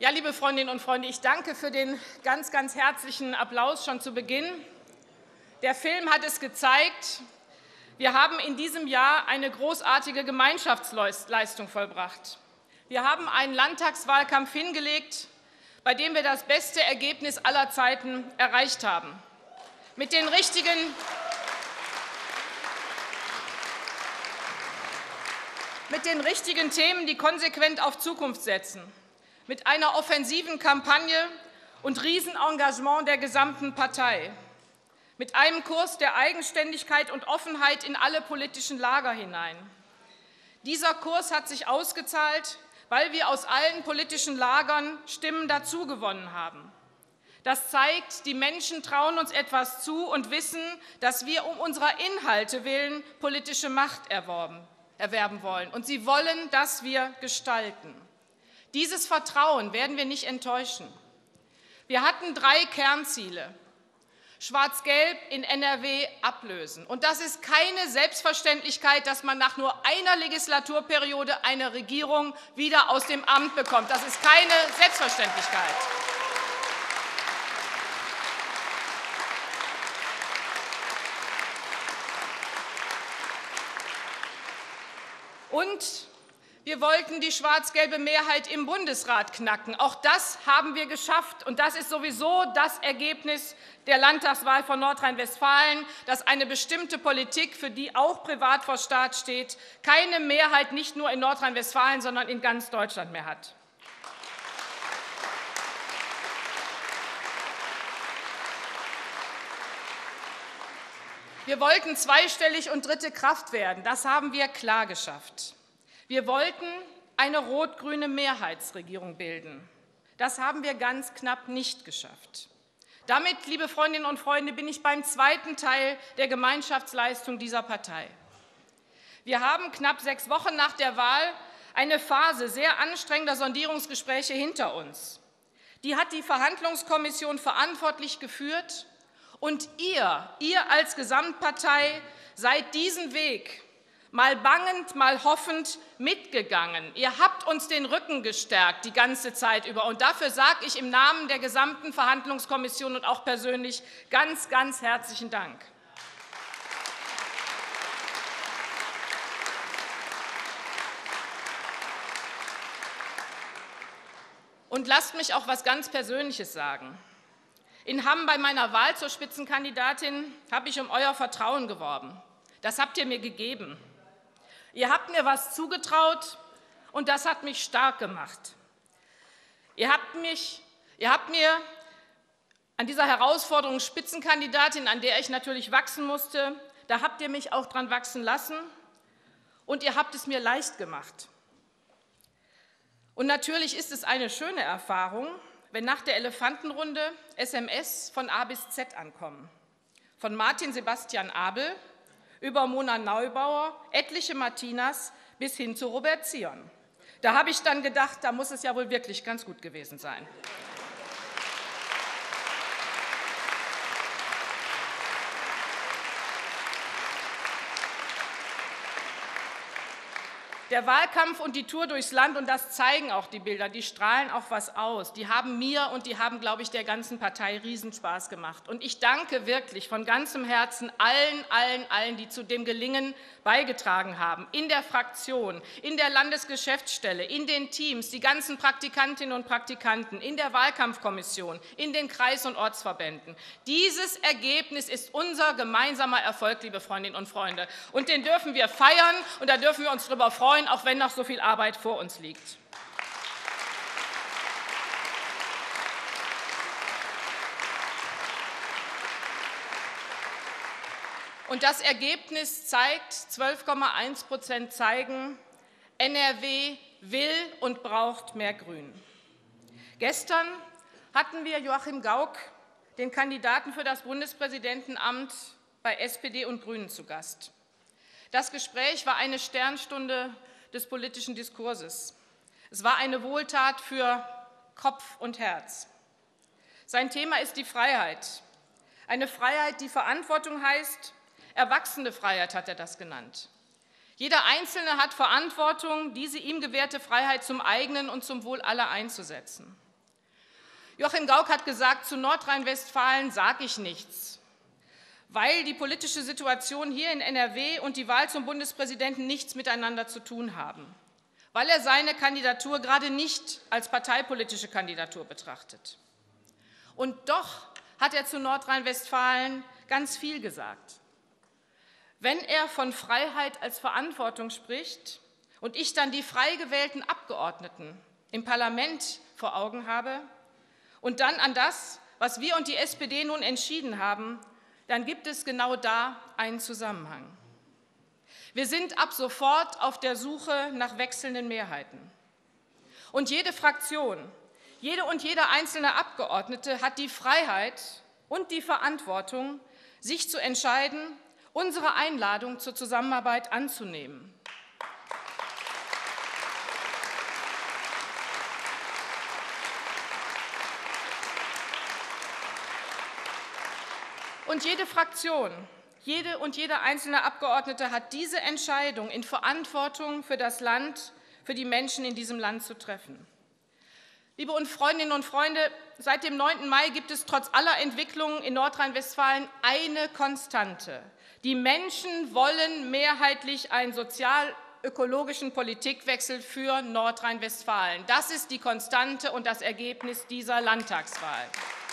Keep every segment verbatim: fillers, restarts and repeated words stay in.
Ja, liebe Freundinnen und Freunde, ich danke für den ganz, ganz herzlichen Applaus schon zu Beginn. Der Film hat es gezeigt. Wir haben in diesem Jahr eine großartige Gemeinschaftsleistung vollbracht. Wir haben einen Landtagswahlkampf hingelegt, bei dem wir das beste Ergebnis aller Zeiten erreicht haben. Mit den richtigen, mit den richtigen Themen, die konsequent auf Zukunft setzen. Mit einer offensiven Kampagne und Riesenengagement der gesamten Partei. Mit einem Kurs der Eigenständigkeit und Offenheit in alle politischen Lager hinein. Dieser Kurs hat sich ausgezahlt, weil wir aus allen politischen Lagern Stimmen dazugewonnen haben. Das zeigt, die Menschen trauen uns etwas zu und wissen, dass wir um unserer Inhalte willen politische Macht erworben, erwerben wollen. Und sie wollen, dass wir gestalten. Dieses Vertrauen werden wir nicht enttäuschen. Wir hatten drei Kernziele. Schwarz-Gelb in N R W ablösen. Und das ist keine Selbstverständlichkeit, dass man nach nur einer Legislaturperiode eine Regierung wieder aus dem Amt bekommt. Das ist keine Selbstverständlichkeit. Und wir wollten die schwarz-gelbe Mehrheit im Bundesrat knacken. Auch das haben wir geschafft. Und das ist sowieso das Ergebnis der Landtagswahl von Nordrhein-Westfalen, dass eine bestimmte Politik, für die auch Privat vor Staat steht, keine Mehrheit nicht nur in Nordrhein-Westfalen, sondern in ganz Deutschland mehr hat. Wir wollten zweistellig und dritte Kraft werden. Das haben wir klar geschafft. Wir wollten eine rot-grüne Mehrheitsregierung bilden. Das haben wir ganz knapp nicht geschafft. Damit, liebe Freundinnen und Freunde, bin ich beim zweiten Teil der Gemeinschaftsleistung dieser Partei. Wir haben knapp sechs Wochen nach der Wahl eine Phase sehr anstrengender Sondierungsgespräche hinter uns. Die hat die Verhandlungskommission verantwortlich geführt. Und ihr, ihr als Gesamtpartei, seid diesen Weg mal bangend, mal hoffend mitgegangen. Ihr habt uns den Rücken gestärkt die ganze Zeit über. Und dafür sage ich im Namen der gesamten Verhandlungskommission und auch persönlich ganz, ganz herzlichen Dank. Und lasst mich auch etwas ganz Persönliches sagen. In Hamm bei meiner Wahl zur Spitzenkandidatin habe ich um euer Vertrauen geworben. Das habt ihr mir gegeben. Ihr habt mir was zugetraut und das hat mich stark gemacht. Ihr habt, mich, ihr habt mir an dieser Herausforderung Spitzenkandidatin, an der ich natürlich wachsen musste, da habt ihr mich auch dran wachsen lassen und ihr habt es mir leicht gemacht. Und natürlich ist es eine schöne Erfahrung, wenn nach der Elefantenrunde S M S von A bis Z ankommen. Von Martin Sebastian Abel über Mona Neubauer, etliche Martinas bis hin zu Robert Zion. Da habe ich dann gedacht, da muss es ja wohl wirklich ganz gut gewesen sein. Der Wahlkampf und die Tour durchs Land, und das zeigen auch die Bilder, die strahlen auch was aus. Die haben mir und die haben, glaube ich, der ganzen Partei Riesenspaß gemacht. Und ich danke wirklich von ganzem Herzen allen, allen, allen, die zu dem Gelingen beigetragen haben. In der Fraktion, in der Landesgeschäftsstelle, in den Teams, die ganzen Praktikantinnen und Praktikanten, in der Wahlkampfkommission, in den Kreis- und Ortsverbänden. Dieses Ergebnis ist unser gemeinsamer Erfolg, liebe Freundinnen und Freunde. Und den dürfen wir feiern und da dürfen wir uns darüber freuen, auch wenn noch so viel Arbeit vor uns liegt. Und das Ergebnis zeigt, zwölf Komma eins Prozent zeigen, N R W will und braucht mehr Grün. Gestern hatten wir Joachim Gauck, den Kandidaten für das Bundespräsidentenamt, bei S P D und Grünen zu Gast. Das Gespräch war eine Sternstunde des politischen Diskurses. Es war eine Wohltat für Kopf und Herz. Sein Thema ist die Freiheit. Eine Freiheit, die Verantwortung heißt. Erwachsene Freiheit hat er das genannt. Jeder Einzelne hat Verantwortung, diese ihm gewährte Freiheit zum eigenen und zum Wohl aller einzusetzen. Joachim Gauck hat gesagt, zu Nordrhein-Westfalen sage ich nichts, weil die politische Situation hier in N R W und die Wahl zum Bundespräsidenten nichts miteinander zu tun haben, weil er seine Kandidatur gerade nicht als parteipolitische Kandidatur betrachtet. Und doch hat er zu Nordrhein-Westfalen ganz viel gesagt. Wenn er von Freiheit als Verantwortung spricht und ich dann die frei gewählten Abgeordneten im Parlament vor Augen habe und dann an das, was wir und die S P D nun entschieden haben, dann gibt es genau da einen Zusammenhang. Wir sind ab sofort auf der Suche nach wechselnden Mehrheiten. Und jede Fraktion, jede und jeder einzelne Abgeordnete hat die Freiheit und die Verantwortung, sich zu entscheiden, unsere Einladung zur Zusammenarbeit anzunehmen. Und jede Fraktion, jede und jeder einzelne Abgeordnete hat diese Entscheidung in Verantwortung für das Land, für die Menschen in diesem Land zu treffen. Liebe Freundinnen und Freunde, seit dem neunten Mai gibt es trotz aller Entwicklungen in Nordrhein-Westfalen eine Konstante. Die Menschen wollen mehrheitlich einen sozial-ökologischen Politikwechsel für Nordrhein-Westfalen. Das ist die Konstante und das Ergebnis dieser Landtagswahl.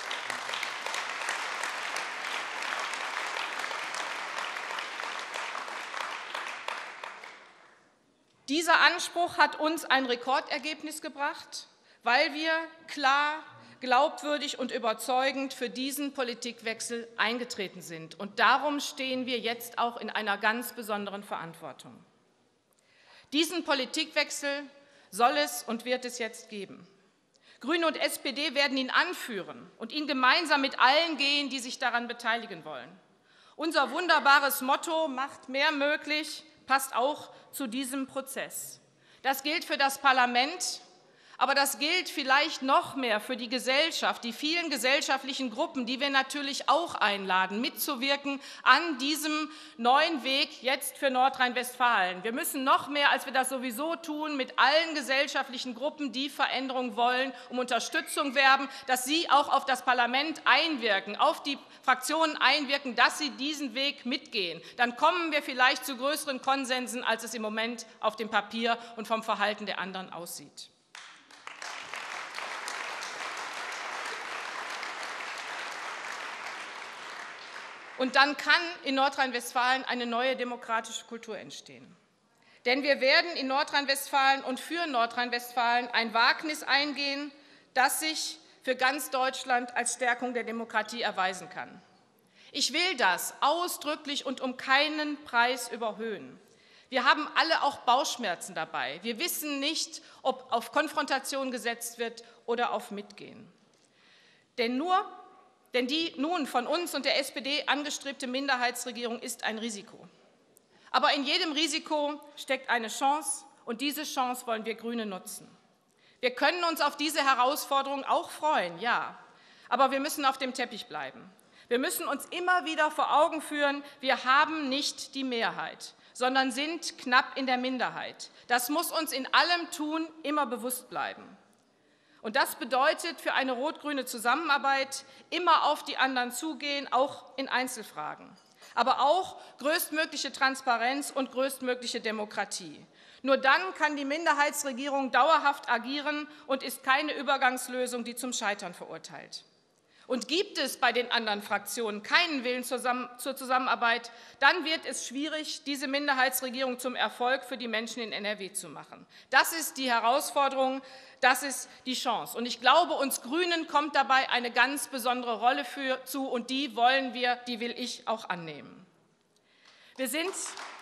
Dieser Anspruch hat uns ein Rekordergebnis gebracht, weil wir klar, glaubwürdig und überzeugend für diesen Politikwechsel eingetreten sind. Und darum stehen wir jetzt auch in einer ganz besonderen Verantwortung. Diesen Politikwechsel soll es und wird es jetzt geben. Grüne und S P D werden ihn anführen und ihn gemeinsam mit allen gehen, die sich daran beteiligen wollen. Unser wunderbares Motto „Macht mehr möglich“ passt auch zu diesem Prozess. Das gilt für das Parlament, aber das gilt vielleicht noch mehr für die Gesellschaft, die vielen gesellschaftlichen Gruppen, die wir natürlich auch einladen, mitzuwirken an diesem neuen Weg jetzt für Nordrhein-Westfalen. Wir müssen noch mehr, als wir das sowieso tun, mit allen gesellschaftlichen Gruppen, die Veränderung wollen, um Unterstützung werben, dass sie auch auf das Parlament einwirken, auf die Fraktionen einwirken, dass sie diesen Weg mitgehen. Dann kommen wir vielleicht zu größeren Konsensen, als es im Moment auf dem Papier und vom Verhalten der anderen aussieht. Und dann kann in Nordrhein-Westfalen eine neue demokratische Kultur entstehen. Denn wir werden in Nordrhein-Westfalen und für Nordrhein-Westfalen ein Wagnis eingehen, das sich für ganz Deutschland als Stärkung der Demokratie erweisen kann. Ich will das ausdrücklich und um keinen Preis überhöhen. Wir haben alle auch Bauchschmerzen dabei. Wir wissen nicht, ob auf Konfrontation gesetzt wird oder auf Mitgehen. Denn nur Denn die nun von uns und der S P D angestrebte Minderheitsregierung ist ein Risiko. Aber in jedem Risiko steckt eine Chance, und diese Chance wollen wir Grüne nutzen. Wir können uns auf diese Herausforderung auch freuen, ja, aber wir müssen auf dem Teppich bleiben. Wir müssen uns immer wieder vor Augen führen, wir haben nicht die Mehrheit, sondern sind knapp in der Minderheit. Das muss uns in allem Tun immer bewusst bleiben. Und das bedeutet für eine rot-grüne Zusammenarbeit immer auf die anderen zugehen, auch in Einzelfragen. Aber auch größtmögliche Transparenz und größtmögliche Demokratie. Nur dann kann die Minderheitsregierung dauerhaft agieren und ist keine Übergangslösung, die zum Scheitern verurteilt. Und gibt es bei den anderen Fraktionen keinen Willen zur Zusammenarbeit, dann wird es schwierig, diese Minderheitsregierung zum Erfolg für die Menschen in N R W zu machen. Das ist die Herausforderung, das ist die Chance. Und ich glaube, uns Grünen kommt dabei eine ganz besondere Rolle für, zu, und die wollen wir, die will ich auch annehmen. Wir sind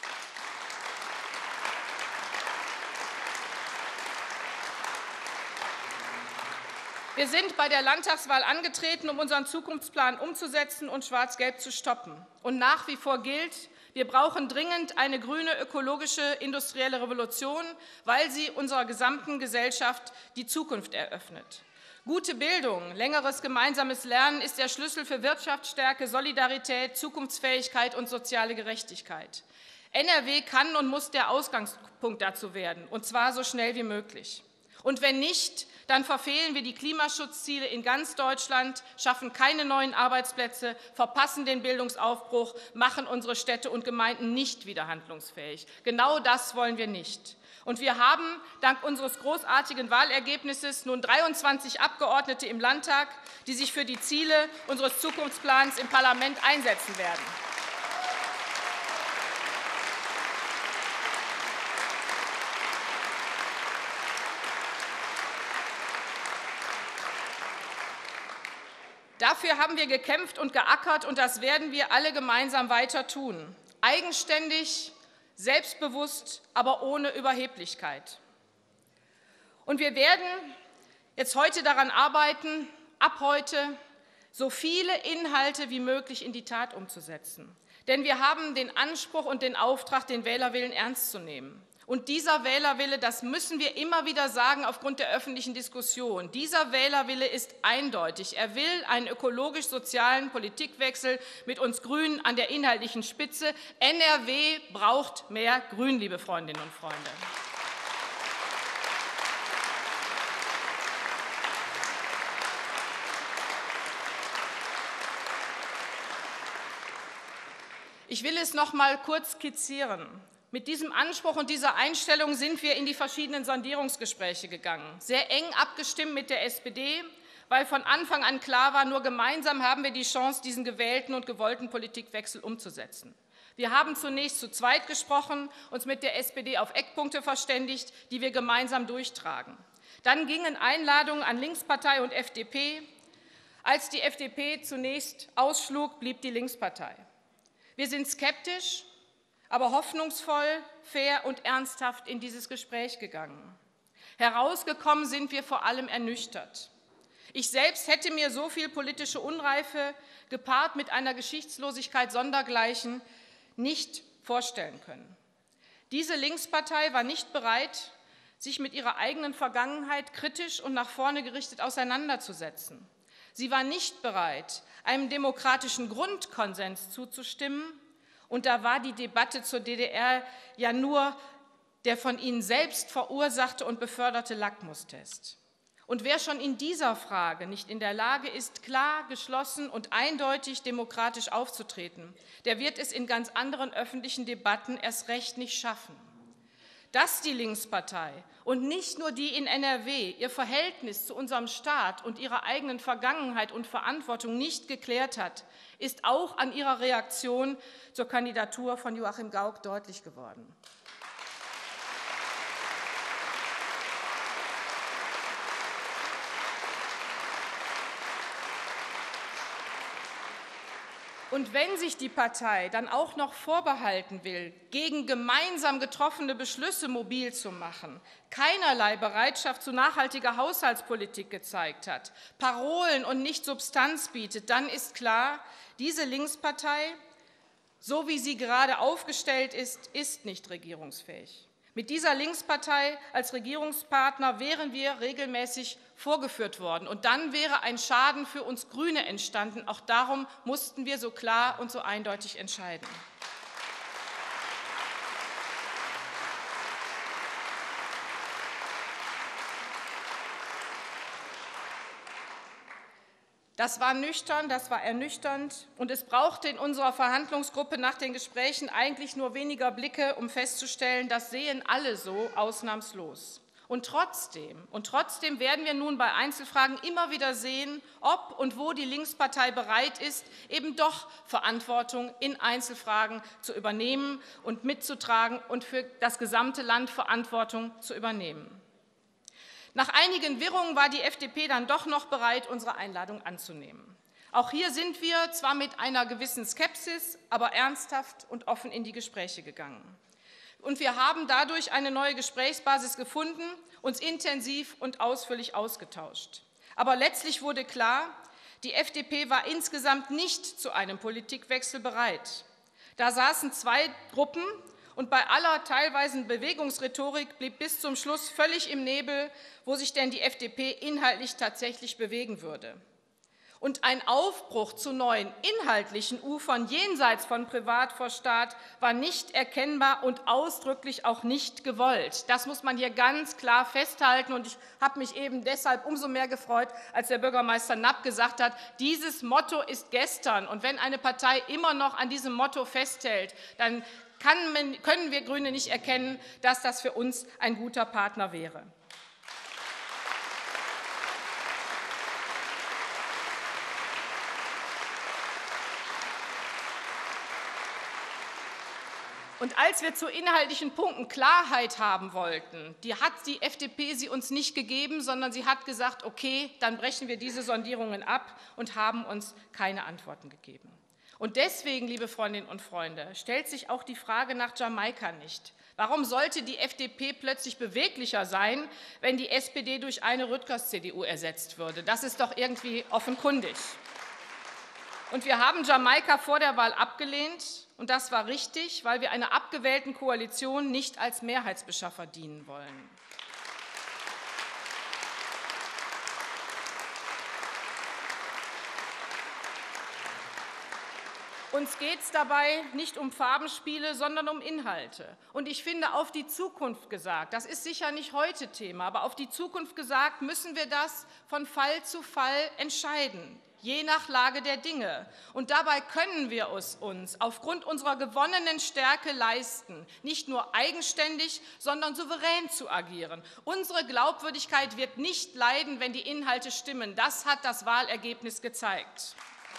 Wir sind bei der Landtagswahl angetreten, um unseren Zukunftsplan umzusetzen und Schwarz-Gelb zu stoppen. Und nach wie vor gilt, wir brauchen dringend eine grüne, ökologische, industrielle Revolution, weil sie unserer gesamten Gesellschaft die Zukunft eröffnet. Gute Bildung, längeres gemeinsames Lernen ist der Schlüssel für Wirtschaftsstärke, Solidarität, Zukunftsfähigkeit und soziale Gerechtigkeit. N R W kann und muss der Ausgangspunkt dazu werden, und zwar so schnell wie möglich. Und wenn nicht, dann verfehlen wir die Klimaschutzziele in ganz Deutschland, schaffen keine neuen Arbeitsplätze, verpassen den Bildungsaufbruch, machen unsere Städte und Gemeinden nicht wieder handlungsfähig. Genau das wollen wir nicht. Und wir haben dank unseres großartigen Wahlergebnisses nun dreiundzwanzig Abgeordnete im Landtag, die sich für die Ziele unseres Zukunftsplans im Parlament einsetzen werden. Dafür haben wir gekämpft und geackert, und das werden wir alle gemeinsam weiter tun. Eigenständig, selbstbewusst, aber ohne Überheblichkeit. Und wir werden jetzt heute daran arbeiten, ab heute so viele Inhalte wie möglich in die Tat umzusetzen. Denn wir haben den Anspruch und den Auftrag, den Wählerwillen ernst zu nehmen. Und dieser Wählerwille, das müssen wir immer wieder sagen aufgrund der öffentlichen Diskussion, dieser Wählerwille ist eindeutig. Er will einen ökologisch-sozialen Politikwechsel mit uns Grünen an der inhaltlichen Spitze. N R W braucht mehr Grün, liebe Freundinnen und Freunde. Ich will es noch mal kurz skizzieren. Mit diesem Anspruch und dieser Einstellung sind wir in die verschiedenen Sondierungsgespräche gegangen. Sehr eng abgestimmt mit der S P D, weil von Anfang an klar war, nur gemeinsam haben wir die Chance, diesen gewählten und gewollten Politikwechsel umzusetzen. Wir haben zunächst zu zweit gesprochen, uns mit der S P D auf Eckpunkte verständigt, die wir gemeinsam durchtragen. Dann gingen Einladungen an Linkspartei und F D P. Als die F D P zunächst ausschlug, blieb die Linkspartei. Wir sind skeptisch, aber hoffnungsvoll, fair und ernsthaft in dieses Gespräch gegangen. Herausgekommen sind wir vor allem ernüchtert. Ich selbst hätte mir so viel politische Unreife gepaart mit einer Geschichtslosigkeit sondergleichen nicht vorstellen können. Diese Linkspartei war nicht bereit, sich mit ihrer eigenen Vergangenheit kritisch und nach vorne gerichtet auseinanderzusetzen. Sie war nicht bereit, einem demokratischen Grundkonsens zuzustimmen. Und da war die Debatte zur D D R ja nur der von ihnen selbst verursachte und beförderte Lackmustest. Und wer schon in dieser Frage nicht in der Lage ist, klar, geschlossen und eindeutig demokratisch aufzutreten, der wird es in ganz anderen öffentlichen Debatten erst recht nicht schaffen. Dass die Linkspartei und nicht nur die in N R W ihr Verhältnis zu unserem Staat und ihrer eigenen Vergangenheit und Verantwortung nicht geklärt hat, ist auch an ihrer Reaktion zur Kandidatur von Joachim Gauck deutlich geworden. Und wenn sich die Partei dann auch noch vorbehalten will, gegen gemeinsam getroffene Beschlüsse mobil zu machen, keinerlei Bereitschaft zu nachhaltiger Haushaltspolitik gezeigt hat, Parolen und nicht Substanz bietet, dann ist klar, diese Linkspartei, so wie sie gerade aufgestellt ist, ist nicht regierungsfähig. Mit dieser Linkspartei als Regierungspartner wären wir regelmäßig vorgeführt worden. Und dann wäre ein Schaden für uns Grüne entstanden. Auch darum mussten wir so klar und so eindeutig entscheiden. Das war nüchtern, das war ernüchternd, und es brauchte in unserer Verhandlungsgruppe nach den Gesprächen eigentlich nur weniger Blicke, um festzustellen, das sehen alle so ausnahmslos. Und trotzdem, und trotzdem werden wir nun bei Einzelfragen immer wieder sehen, ob und wo die Linkspartei bereit ist, eben doch Verantwortung in Einzelfragen zu übernehmen und mitzutragen und für das gesamte Land Verantwortung zu übernehmen. Nach einigen Wirrungen war die F D P dann doch noch bereit, unsere Einladung anzunehmen. Auch hier sind wir zwar mit einer gewissen Skepsis, aber ernsthaft und offen in die Gespräche gegangen. Und wir haben dadurch eine neue Gesprächsbasis gefunden, uns intensiv und ausführlich ausgetauscht. Aber letztlich wurde klar, die F D P war insgesamt nicht zu einem Politikwechsel bereit. Da saßen zwei Gruppen, und bei aller teilweisen Bewegungsrhetorik blieb bis zum Schluss völlig im Nebel, wo sich denn die F D P inhaltlich tatsächlich bewegen würde. Und ein Aufbruch zu neuen inhaltlichen Ufern jenseits von Privat vor Staat war nicht erkennbar und ausdrücklich auch nicht gewollt. Das muss man hier ganz klar festhalten. Und ich habe mich eben deshalb umso mehr gefreut, als der Bürgermeister Napp gesagt hat, dieses Motto ist gestern. Und wenn eine Partei immer noch an diesem Motto festhält, dann kann, können wir Grüne nicht erkennen, dass das für uns ein guter Partner wäre. Und als wir zu inhaltlichen Punkten Klarheit haben wollten, die hat die F D P sie uns nicht gegeben, sondern sie hat gesagt, okay, dann brechen wir diese Sondierungen ab und haben uns keine Antworten gegeben. Und deswegen, liebe Freundinnen und Freunde, stellt sich auch die Frage nach Jamaika nicht. Warum sollte die F D P plötzlich beweglicher sein, wenn die S P D durch eine Rüttgers-C D U ersetzt würde? Das ist doch irgendwie offenkundig. Und wir haben Jamaika vor der Wahl abgelehnt. Und das war richtig, weil wir einer abgewählten Koalition nicht als Mehrheitsbeschaffer dienen wollen. Uns geht es dabei nicht um Farbenspiele, sondern um Inhalte. Und ich finde, auf die Zukunft gesagt, das ist sicher nicht heute Thema, aber auf die Zukunft gesagt, müssen wir das von Fall zu Fall entscheiden, je nach Lage der Dinge. Und dabei können wir es uns aufgrund unserer gewonnenen Stärke leisten, nicht nur eigenständig, sondern souverän zu agieren. Unsere Glaubwürdigkeit wird nicht leiden, wenn die Inhalte stimmen. Das hat das Wahlergebnis gezeigt.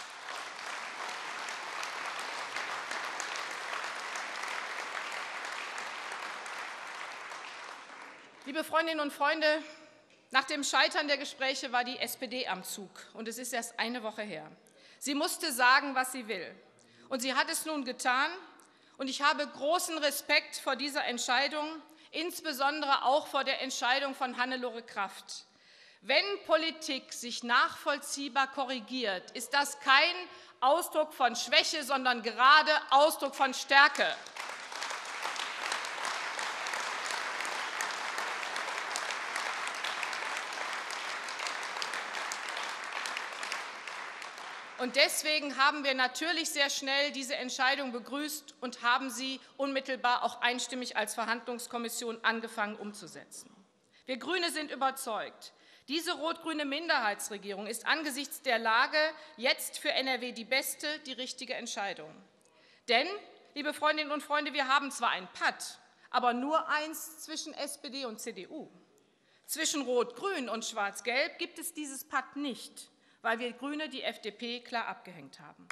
Liebe Freundinnen und Freunde, nach dem Scheitern der Gespräche war die S P D am Zug, und es ist erst eine Woche her. Sie musste sagen, was sie will, und sie hat es nun getan, und ich habe großen Respekt vor dieser Entscheidung, insbesondere auch vor der Entscheidung von Hannelore Kraft. Wenn Politik sich nachvollziehbar korrigiert, ist das kein Ausdruck von Schwäche, sondern gerade Ausdruck von Stärke. Und deswegen haben wir natürlich sehr schnell diese Entscheidung begrüßt und haben sie unmittelbar auch einstimmig als Verhandlungskommission angefangen umzusetzen. Wir Grüne sind überzeugt, diese rot-grüne Minderheitsregierung ist angesichts der Lage jetzt für N R W die beste, die richtige Entscheidung. Denn, liebe Freundinnen und Freunde, wir haben zwar ein Patt, aber nur eins zwischen S P D und C D U. Zwischen Rot-Grün und Schwarz-Gelb gibt es dieses Patt nicht, weil wir Grüne die F D P klar abgehängt haben.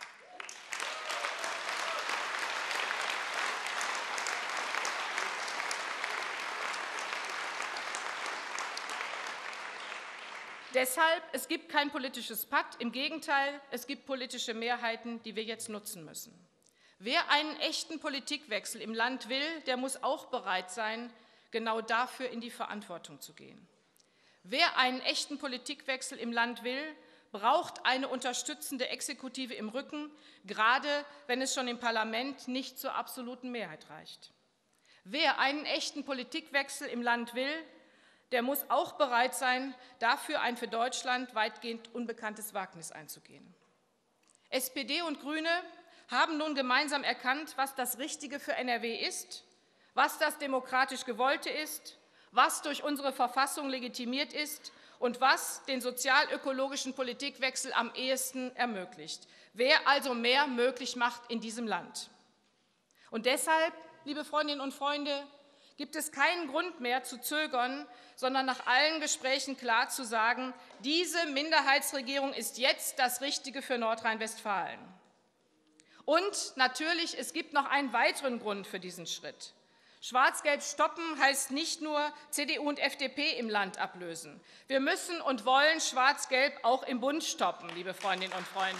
Deshalb, es gibt kein politisches Patt, im Gegenteil, es gibt politische Mehrheiten, die wir jetzt nutzen müssen. Wer einen echten Politikwechsel im Land will, der muss auch bereit sein, genau dafür in die Verantwortung zu gehen. Wer einen echten Politikwechsel im Land will, braucht eine unterstützende Exekutive im Rücken, gerade wenn es schon im Parlament nicht zur absoluten Mehrheit reicht. Wer einen echten Politikwechsel im Land will, der muss auch bereit sein, dafür ein für Deutschland weitgehend unbekanntes Wagnis einzugehen. S P D und Grüne haben nun gemeinsam erkannt, was das Richtige für N R W ist, was das demokratisch Gewollte ist, was durch unsere Verfassung legitimiert ist und was den sozial-ökologischen Politikwechsel am ehesten ermöglicht. Wer also mehr möglich macht in diesem Land. Und deshalb, liebe Freundinnen und Freunde, gibt es keinen Grund mehr zu zögern, sondern nach allen Gesprächen klar zu sagen, diese Minderheitsregierung ist jetzt das Richtige für Nordrhein-Westfalen. Und natürlich, es gibt noch einen weiteren Grund für diesen Schritt. Schwarz-Gelb stoppen heißt nicht nur C D U und F D P im Land ablösen. Wir müssen und wollen Schwarz-Gelb auch im Bund stoppen, liebe Freundinnen und Freunde.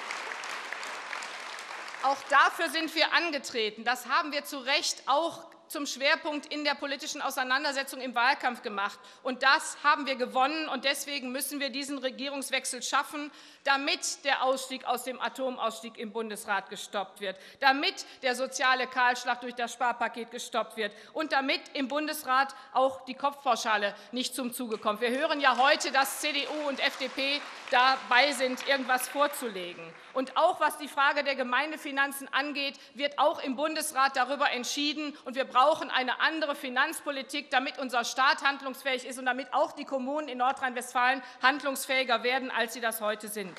Auch dafür sind wir angetreten. Das haben wir zu Recht auch zum Schwerpunkt in der politischen Auseinandersetzung im Wahlkampf gemacht. Und das haben wir gewonnen. Und deswegen müssen wir diesen Regierungswechsel schaffen, damit der Ausstieg aus dem Atomausstieg im Bundesrat gestoppt wird, damit der soziale Kahlschlag durch das Sparpaket gestoppt wird und damit im Bundesrat auch die Kopfpauschale nicht zum Zuge kommt. Wir hören ja heute, dass C D U und F D P dabei sind, irgendwas vorzulegen. Und auch was die Frage der Gemeindefinanzen angeht, wird auch im Bundesrat darüber entschieden. Und wir brauchen eine andere Finanzpolitik, damit unser Staat handlungsfähig ist und damit auch die Kommunen in Nordrhein-Westfalen handlungsfähiger werden, als sie das heute sind.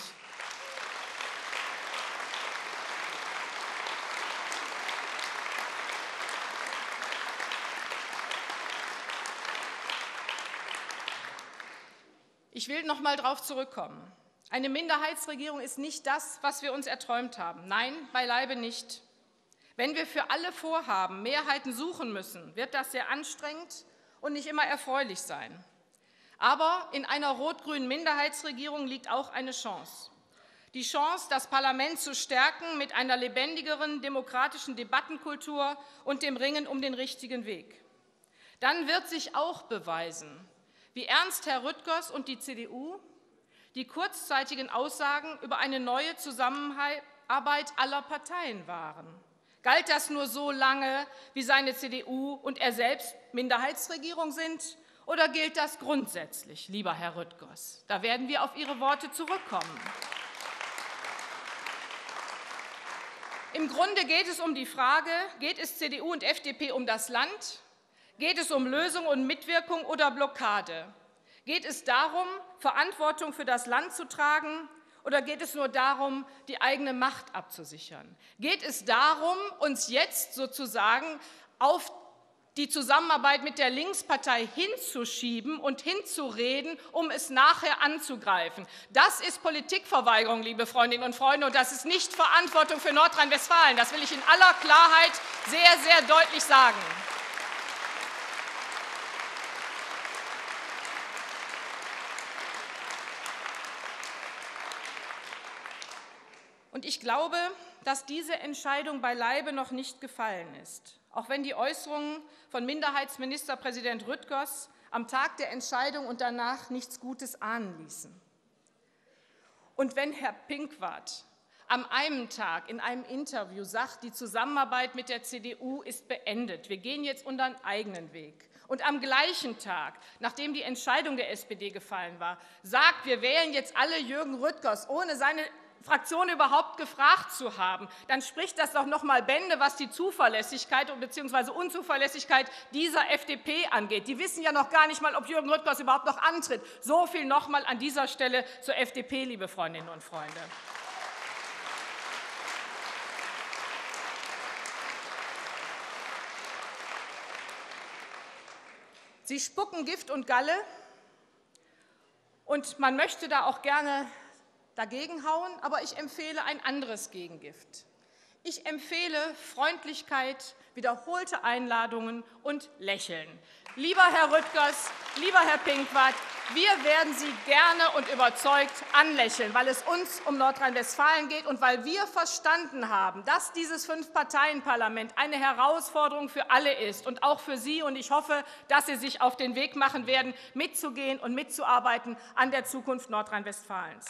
Ich will noch mal darauf zurückkommen. Eine Minderheitsregierung ist nicht das, was wir uns erträumt haben. Nein, beileibe nicht. Wenn wir für alle Vorhaben Mehrheiten suchen müssen, wird das sehr anstrengend und nicht immer erfreulich sein. Aber in einer rot-grünen Minderheitsregierung liegt auch eine Chance. Die Chance, das Parlament zu stärken mit einer lebendigeren demokratischen Debattenkultur und dem Ringen um den richtigen Weg. Dann wird sich auch beweisen, wie ernst Herr Rüttgers und die C D U die kurzzeitigen Aussagen über eine neue Zusammenarbeit aller Parteien waren. Galt das nur so lange, wie seine C D U und er selbst Minderheitsregierung sind, oder gilt das grundsätzlich, lieber Herr Rüttgers? Da werden wir auf Ihre Worte zurückkommen. Im Grunde geht es um die Frage, geht es C D U und F D P um das Land? Geht es um Lösung und Mitwirkung oder Blockade? Geht es darum, Verantwortung für das Land zu tragen, oder geht es nur darum, die eigene Macht abzusichern? Geht es darum, uns jetzt sozusagen auf die Zusammenarbeit mit der Linkspartei hinzuschieben und hinzureden, um es nachher anzugreifen? Das ist Politikverweigerung, liebe Freundinnen und Freunde, und das ist nicht Verantwortung für Nordrhein-Westfalen. Das will ich in aller Klarheit sehr, sehr deutlich sagen. Und ich glaube, dass diese Entscheidung beileibe noch nicht gefallen ist, auch wenn die Äußerungen von Minderheitsministerpräsident Rüttgers am Tag der Entscheidung und danach nichts Gutes ahnen ließen. Und wenn Herr Pinkwart am einen Tag in einem Interview sagt, die Zusammenarbeit mit der C D U ist beendet, wir gehen jetzt unseren eigenen Weg, und am gleichen Tag, nachdem die Entscheidung der S P D gefallen war, sagt, wir wählen jetzt alle Jürgen Rüttgers, ohne seine Fraktion überhaupt gefragt zu haben, dann spricht das doch noch mal Bände, was die Zuverlässigkeit bzw. Unzuverlässigkeit dieser F D P angeht. Die wissen ja noch gar nicht mal, ob Jürgen Rüttgers überhaupt noch antritt. So viel noch mal an dieser Stelle zur F D P, liebe Freundinnen und Freunde. Sie spucken Gift und Galle, und man möchte da auch gerne dagegenhauen, aber ich empfehle ein anderes Gegengift. Ich empfehle Freundlichkeit, wiederholte Einladungen und Lächeln. Lieber Herr Rüttgers, lieber Herr Pinkwart, wir werden Sie gerne und überzeugt anlächeln, weil es uns um Nordrhein-Westfalen geht und weil wir verstanden haben, dass dieses Fünf-Parteien-Parlament eine Herausforderung für alle ist und auch für Sie. Und ich hoffe, dass Sie sich auf den Weg machen werden, mitzugehen und mitzuarbeiten an der Zukunft Nordrhein-Westfalens.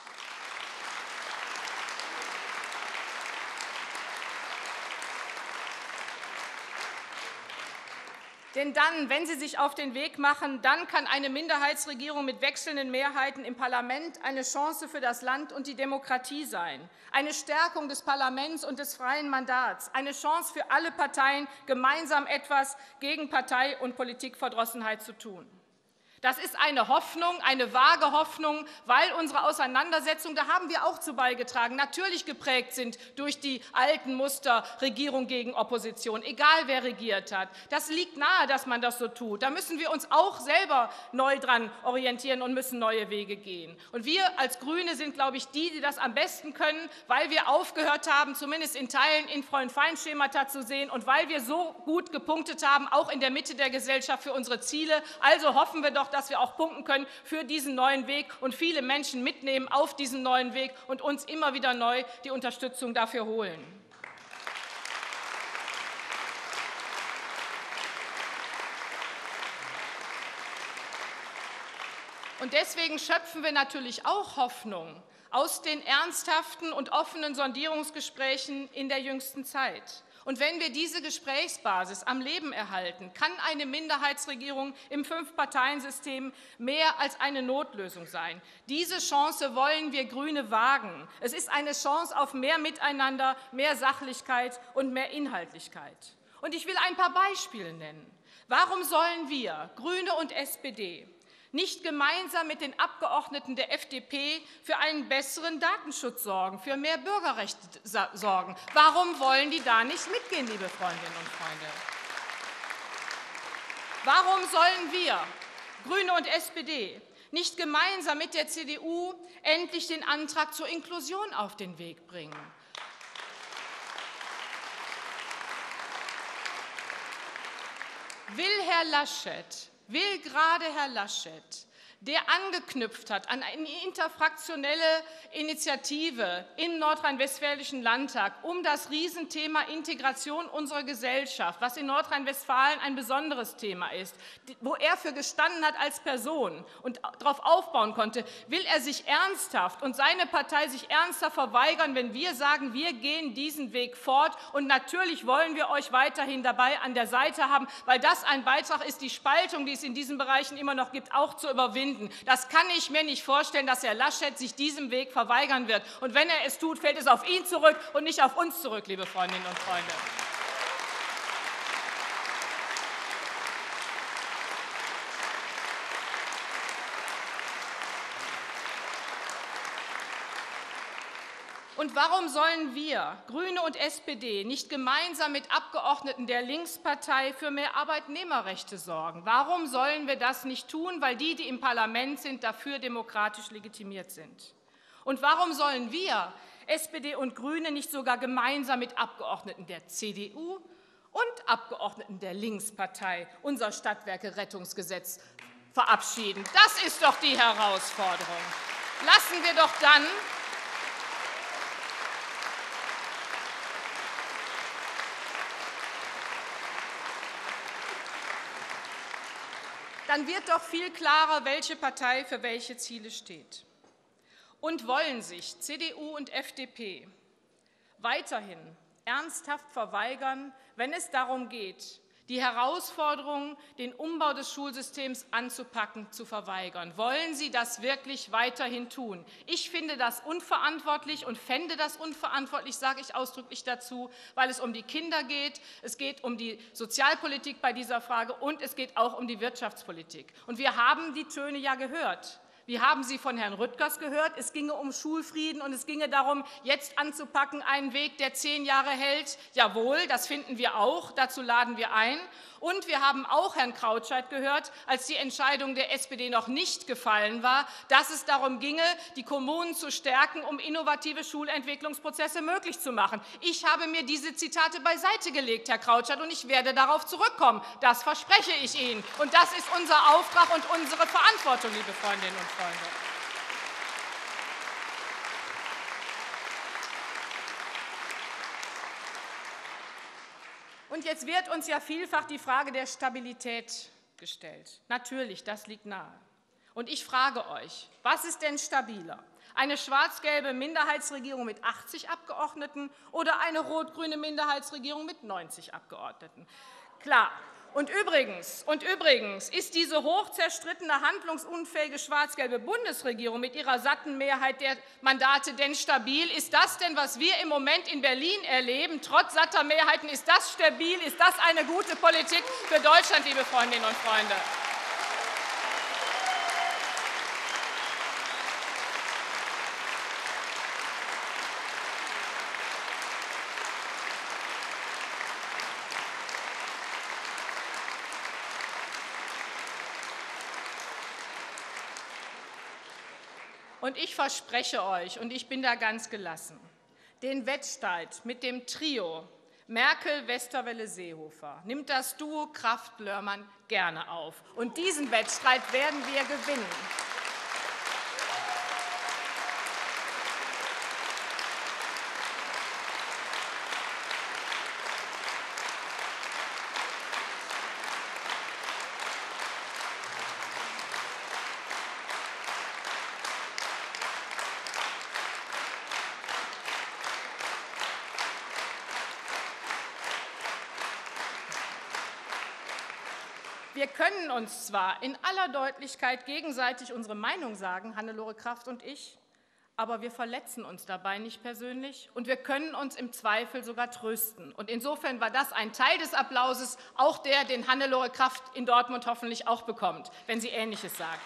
Denn dann, wenn Sie sich auf den Weg machen, dann kann eine Minderheitsregierung mit wechselnden Mehrheiten im Parlament eine Chance für das Land und die Demokratie sein, eine Stärkung des Parlaments und des freien Mandats, eine Chance für alle Parteien, gemeinsam etwas gegen Partei- und Politikverdrossenheit zu tun. Das ist eine Hoffnung, eine vage Hoffnung, weil unsere Auseinandersetzungen, da haben wir auch zu beigetragen, natürlich geprägt sind durch die alten Muster Regierung gegen Opposition, egal wer regiert hat. Das liegt nahe, dass man das so tut. Da müssen wir uns auch selber neu dran orientieren und müssen neue Wege gehen. Und wir als Grüne sind, glaube ich, die, die das am besten können, weil wir aufgehört haben, zumindest in Teilen in Freund-Feind-Schemata zu sehen und weil wir so gut gepunktet haben, auch in der Mitte der Gesellschaft für unsere Ziele. Also hoffen wir doch, dass wir auch punkten können für diesen neuen Weg und viele Menschen mitnehmen auf diesen neuen Weg und uns immer wieder neu die Unterstützung dafür holen. Und deswegen schöpfen wir natürlich auch Hoffnung aus den ernsthaften und offenen Sondierungsgesprächen in der jüngsten Zeit. Und wenn wir diese Gesprächsbasis am Leben erhalten, kann eine Minderheitsregierung im Fünf-Parteien-System mehr als eine Notlösung sein. Diese Chance wollen wir Grüne wagen. Es ist eine Chance auf mehr Miteinander, mehr Sachlichkeit und mehr Inhaltlichkeit. Und ich will ein paar Beispiele nennen. Warum sollen wir, Grüne und S P D, nicht gemeinsam mit den Abgeordneten der F D P für einen besseren Datenschutz sorgen, für mehr Bürgerrechte sorgen? Warum wollen die da nicht mitgehen, liebe Freundinnen und Freunde? Warum sollen wir, Grüne und S P D, nicht gemeinsam mit der C D U endlich den Antrag zur Inklusion auf den Weg bringen? Will Herr Laschet Will gerade Herr Laschet, der angeknüpft hat an eine interfraktionelle Initiative im Nordrhein-Westfälischen Landtag um das Riesenthema Integration unserer Gesellschaft, was in Nordrhein-Westfalen ein besonderes Thema ist, wo er für gestanden hat als Person und darauf aufbauen konnte, will er sich ernsthaft und seine Partei sich ernsthaft verweigern, wenn wir sagen, wir gehen diesen Weg fort. Und natürlich wollen wir euch weiterhin dabei an der Seite haben, weil das ein Beitrag ist, die Spaltung, die es in diesen Bereichen immer noch gibt, auch zu überwinden. Das kann ich mir nicht vorstellen, dass Herr Laschet sich diesem Weg verweigern wird. Und wenn er es tut, fällt es auf ihn zurück und nicht auf uns zurück, liebe Freundinnen und Freunde. Und warum sollen wir, Grüne und S P D, nicht gemeinsam mit Abgeordneten der Linkspartei für mehr Arbeitnehmerrechte sorgen? Warum sollen wir das nicht tun? Weil die, die im Parlament sind, dafür demokratisch legitimiert sind. Und warum sollen wir, S P D und Grüne, nicht sogar gemeinsam mit Abgeordneten der C D U und Abgeordneten der Linkspartei unser Stadtwerke-Rettungsgesetz verabschieden? Das ist doch die Herausforderung. Lassen wir doch dann Dann wird doch viel klarer, welche Partei für welche Ziele steht. Und wollen sich C D U und F D P weiterhin ernsthaft verweigern, wenn es darum geht, die Herausforderungen, den Umbau des Schulsystems anzupacken, zu verweigern? Wollen Sie das wirklich weiterhin tun? Ich finde das unverantwortlich und fände das unverantwortlich, sage ich ausdrücklich dazu, weil es um die Kinder geht, es geht um die Sozialpolitik bei dieser Frage und es geht auch um die Wirtschaftspolitik. Und wir haben die Töne ja gehört. Wir haben sie von Herrn Rüttgers gehört. Es ginge um Schulfrieden und es ginge darum, jetzt anzupacken, einen Weg, der zehn Jahre hält. Jawohl, das finden wir auch. Dazu laden wir ein. Und wir haben auch Herrn Krautscheit gehört, als die Entscheidung der S P D noch nicht gefallen war, dass es darum ginge, die Kommunen zu stärken, um innovative Schulentwicklungsprozesse möglich zu machen. Ich habe mir diese Zitate beiseite gelegt, Herr Krautscheit, und ich werde darauf zurückkommen. Das verspreche ich Ihnen. Und das ist unser Auftrag und unsere Verantwortung, liebe Freundinnen und Freunde. Und jetzt wird uns ja vielfach die Frage der Stabilität gestellt. Natürlich, das liegt nahe. Und ich frage euch, was ist denn stabiler? Eine schwarz-gelbe Minderheitsregierung mit achtzig Abgeordneten oder eine rot-grüne Minderheitsregierung mit neunzig Abgeordneten? Klar. Und übrigens, und übrigens ist diese hoch zerstrittene, handlungsunfähige schwarz-gelbe Bundesregierung mit ihrer satten Mehrheit der Mandate denn stabil? Ist das denn, was wir im Moment in Berlin erleben, trotz satter Mehrheiten, ist das stabil? Ist das eine gute Politik für Deutschland, liebe Freundinnen und Freunde? Und ich verspreche euch, und ich bin da ganz gelassen, den Wettstreit mit dem Trio Merkel, Westerwelle, Seehofer nimmt das Duo Kraft-Lörmann gerne auf. Und diesen Wettstreit werden wir gewinnen. Wir können uns zwar in aller Deutlichkeit gegenseitig unsere Meinung sagen, Hannelore Kraft und ich, aber wir verletzen uns dabei nicht persönlich und wir können uns im Zweifel sogar trösten. Und insofern war das ein Teil des Applauses, auch der, den Hannelore Kraft in Dortmund hoffentlich auch bekommt, wenn sie Ähnliches sagt.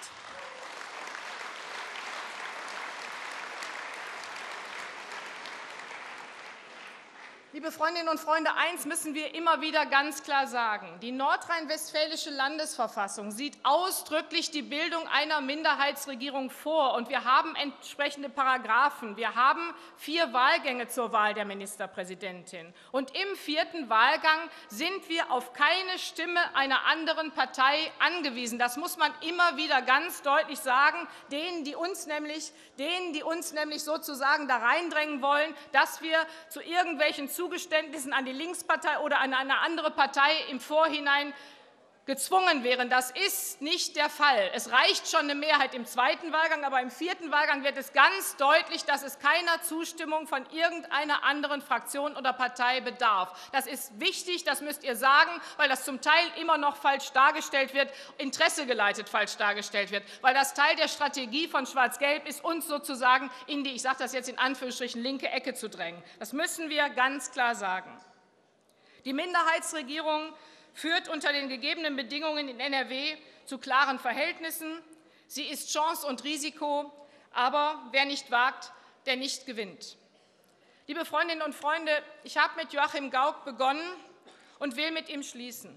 Liebe Freundinnen und Freunde, eins müssen wir immer wieder ganz klar sagen. Die nordrhein-westfälische Landesverfassung sieht ausdrücklich die Bildung einer Minderheitsregierung vor. Und wir haben entsprechende Paragraphen. Wir haben vier Wahlgänge zur Wahl der Ministerpräsidentin. Und im vierten Wahlgang sind wir auf keine Stimme einer anderen Partei angewiesen. Das muss man immer wieder ganz deutlich sagen, denen, die uns nämlich, denen, die uns nämlich sozusagen da reindrängen wollen, dass wir zu irgendwelchen Zugeständnissen an die Linkspartei oder an eine andere Partei im Vorhinein gezwungen wären. Das ist nicht der Fall. Es reicht schon eine Mehrheit im zweiten Wahlgang, aber im vierten Wahlgang wird es ganz deutlich, dass es keiner Zustimmung von irgendeiner anderen Fraktion oder Partei bedarf. Das ist wichtig, das müsst ihr sagen, weil das zum Teil immer noch falsch dargestellt wird, interessegeleitet falsch dargestellt wird, weil das Teil der Strategie von Schwarz-Gelb ist, uns sozusagen in die, ich sage das jetzt in Anführungsstrichen, linke Ecke zu drängen. Das müssen wir ganz klar sagen. Die Minderheitsregierung führt unter den gegebenen Bedingungen in N R W zu klaren Verhältnissen. Sie ist Chance und Risiko, aber wer nicht wagt, der nicht gewinnt. Liebe Freundinnen und Freunde, ich habe mit Joachim Gauck begonnen und will mit ihm schließen.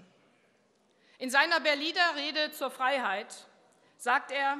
In seiner Berliner Rede zur Freiheit sagt er: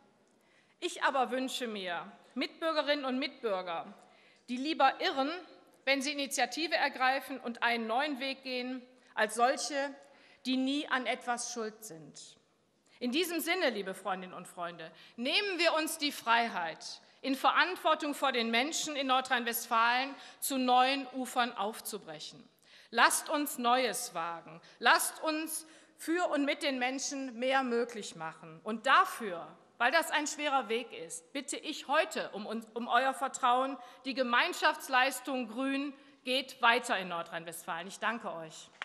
Ich aber wünsche mir Mitbürgerinnen und Mitbürger, die lieber irren, wenn sie Initiative ergreifen und einen neuen Weg gehen, als solche, die nie an etwas schuld sind. In diesem Sinne, liebe Freundinnen und Freunde, nehmen wir uns die Freiheit, in Verantwortung vor den Menschen in Nordrhein-Westfalen zu neuen Ufern aufzubrechen. Lasst uns Neues wagen. Lasst uns für und mit den Menschen mehr möglich machen. Und dafür, weil das ein schwerer Weg ist, bitte ich heute um, um euer Vertrauen. Die Gemeinschaftsleistung Grün geht weiter in Nordrhein-Westfalen. Ich danke euch.